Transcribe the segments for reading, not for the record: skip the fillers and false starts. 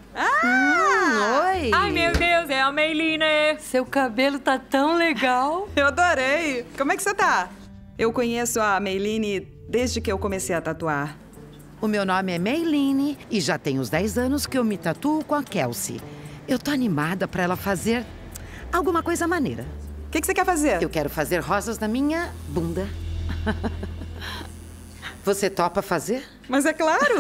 Oi! Ai, meu Deus, é a Meiline! Seu cabelo tá tão legal. Eu adorei! Como é que você tá? Eu conheço a Meiline desde que eu comecei a tatuar. O meu nome é Meiline e já tem uns 10 anos que eu me tatuo com a Kelsey. Eu tô animada pra ela fazer alguma coisa maneira. O que você quer fazer? Eu quero fazer rosas na minha bunda. Você topa fazer? Mas é claro!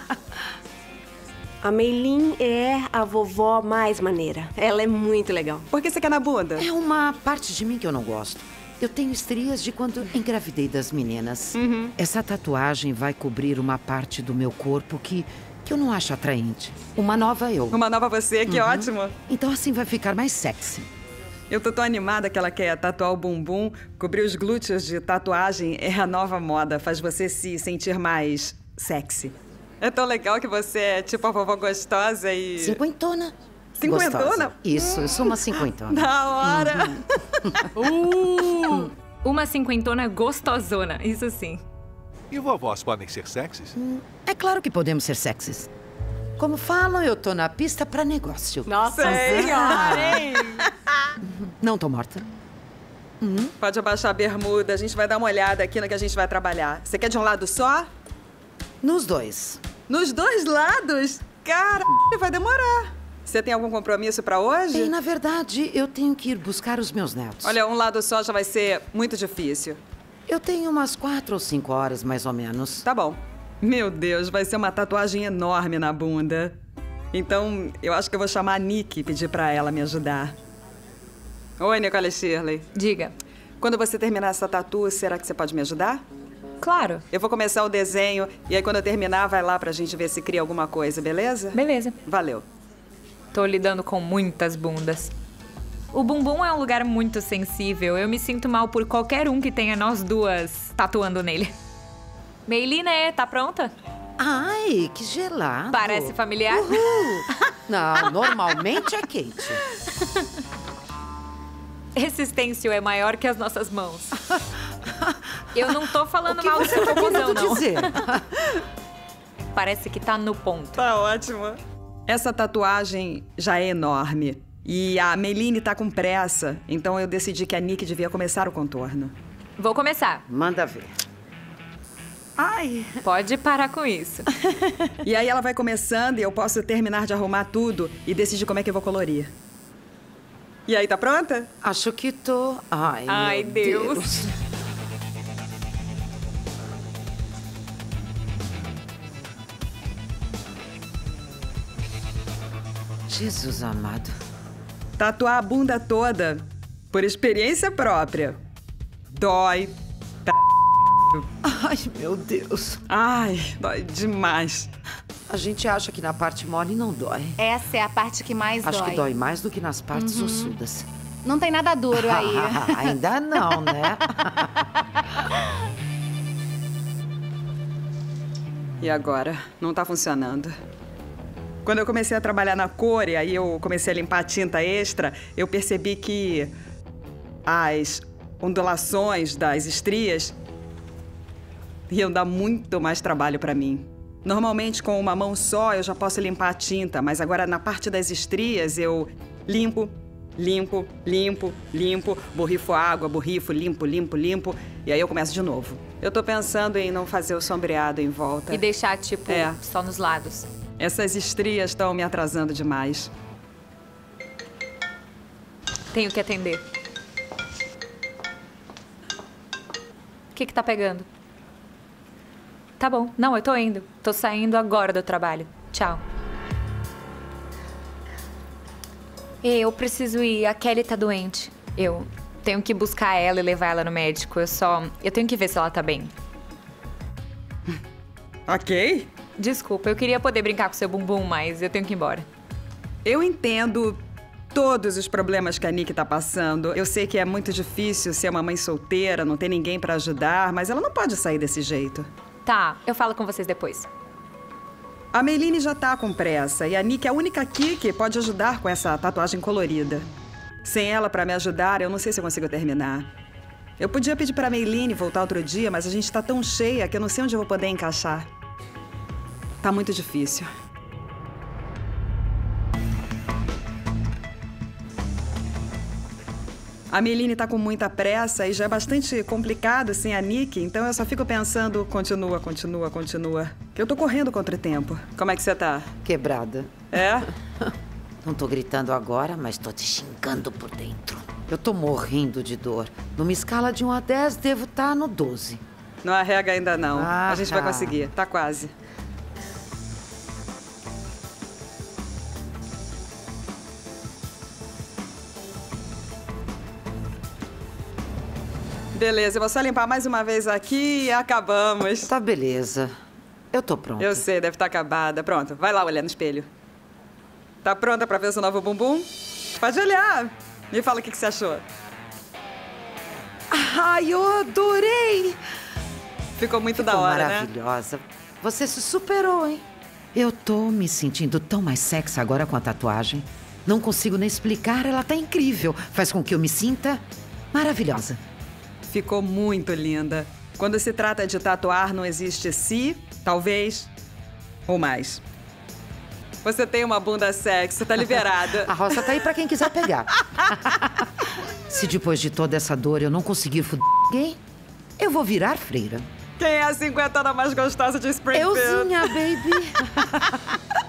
A Meiline é a vovó mais maneira. Ela é muito legal. Por que você quer na bunda? É uma parte de mim que eu não gosto. Eu tenho estrias de quando engravidei das meninas. Essa tatuagem vai cobrir uma parte do meu corpo que eu não acho atraente. Uma nova eu. Uma nova você, que ótimo! Então assim vai ficar mais sexy. Eu tô tão animada que ela quer tatuar o bumbum. Cobrir os glúteos de tatuagem é a nova moda. Faz você se sentir mais sexy. É tão legal que você é tipo a vovó gostosa e... Cinquentona. Cinquentona? Gostosa. Isso, eu sou uma cinquentona. Da hora! Uma cinquentona gostosona, isso sim. E vovós podem ser sexys? É claro que podemos ser sexys. Como falam, eu tô na pista pra negócio. Nossa Sei. Senhora, hein? Não tô morta. Pode abaixar a bermuda, a gente vai dar uma olhada aqui no que a gente vai trabalhar. Você quer de um lado só? Nos dois. Nos dois lados? Cara, vai demorar. Você tem algum compromisso pra hoje? E, na verdade, eu tenho que ir buscar os meus netos. Olha, um lado só já vai ser muito difícil. Eu tenho umas 4 ou 5 horas, mais ou menos. Tá bom. Meu Deus, vai ser uma tatuagem enorme na bunda. Então, eu acho que eu vou chamar a Nick e pedir pra ela me ajudar. Oi, Nicole Shirley. Diga. Quando você terminar essa tatu, será que você pode me ajudar? Claro. Eu vou começar o desenho e aí quando eu terminar, vai lá pra gente ver se cria alguma coisa, beleza? Beleza. Valeu. Tô lidando com muitas bundas. O bumbum é um lugar muito sensível. Eu me sinto mal por qualquer um que tenha nós duas tatuando nele. Meiline, tá pronta? Ai, que gelado. Parece familiar? Não, normalmente é quente. Esse stencil é maior que as nossas mãos. Eu não tô falando O que mal do você seu tá cocôzão, querendo não. dizer? Parece que tá no ponto. Tá ótimo. Essa tatuagem já é enorme. E a Meiline tá com pressa. Então eu decidi que a Nick devia começar o contorno. Vou começar. Manda ver. Ai! Pode parar com isso. E aí ela vai começando e eu posso terminar de arrumar tudo e decidir como é que eu vou colorir. E aí, tá pronta? Acho que tô... Ai, meu Deus. Jesus amado. Tatuar a bunda toda, por experiência própria. Dói. Ai, meu Deus. Ai, dói demais. A gente acha que na parte mole não dói. Essa é a parte que mais Acho dói. que dói mais do que nas partes ossudas. Não tem nada duro aí. Ainda não, né? E agora? Não tá funcionando. Quando eu comecei a trabalhar na cor e aí eu comecei a limpar a tinta extra, eu percebi que as ondulações das estrias iam dar muito mais trabalho pra mim. Normalmente, com uma mão só, eu já posso limpar a tinta, mas agora na parte das estrias eu limpo, borrifo água, borrifo, limpo, e aí eu começo de novo. Eu tô pensando em não fazer o sombreado em volta. E deixar, tipo, só nos lados. Essas estrias estão me atrasando demais. Tenho que atender. O que tá pegando? Tá bom. Não, eu tô indo. Tô saindo agora do trabalho. Tchau. Eu preciso ir. A Kelly tá doente. Eu tenho que buscar ela e levar ela no médico. Eu tenho que ver se ela tá bem. Ok. Desculpa, eu queria poder brincar com seu bumbum, mas eu tenho que ir embora. Eu entendo todos os problemas que a Nick tá passando. Eu sei que é muito difícil ser uma mãe solteira, não ter ninguém pra ajudar, mas ela não pode sair desse jeito. Tá, eu falo com vocês depois. A Meiline já tá com pressa e a Nick é a única aqui que pode ajudar com essa tatuagem colorida. Sem ela pra me ajudar, eu não sei se eu consigo terminar. Eu podia pedir pra Meiline voltar outro dia, mas a gente tá tão cheia que eu não sei onde eu vou poder encaixar. Tá muito difícil. A Meline tá com muita pressa e já é bastante complicado sem a Nick, então eu só fico pensando, continua. Que eu tô correndo contra o tempo. Como é que você tá? Quebrada. É? Não tô gritando agora, mas tô te xingando por dentro. Eu tô morrendo de dor. Numa escala de 1 a 10, devo estar no 12. Não arrega ainda não. Ah, a gente vai conseguir. Tá quase. Beleza, eu vou só limpar mais uma vez aqui e acabamos. Tá beleza. Eu tô pronta. Eu sei, deve estar acabada. Pronto, vai lá olhar no espelho. Tá pronta pra ver seu novo bumbum? Pode olhar. Me fala o que você achou. Ai, eu adorei! Ficou muito Ficou da hora, maravilhosa. Você se superou, hein? Eu tô me sentindo tão mais sexy agora com a tatuagem. Não consigo nem explicar, ela tá incrível. Faz com que eu me sinta maravilhosa. Ficou muito linda. Quando se trata de tatuar, não existe se, talvez ou mais. Você tem uma bunda sexy, tá liberada. A roça tá aí pra quem quiser pegar. Se depois de toda essa dor eu não conseguir foder ninguém, eu vou virar freira. Quem é a 50 mais gostosa de Springfield? Euzinha, baby.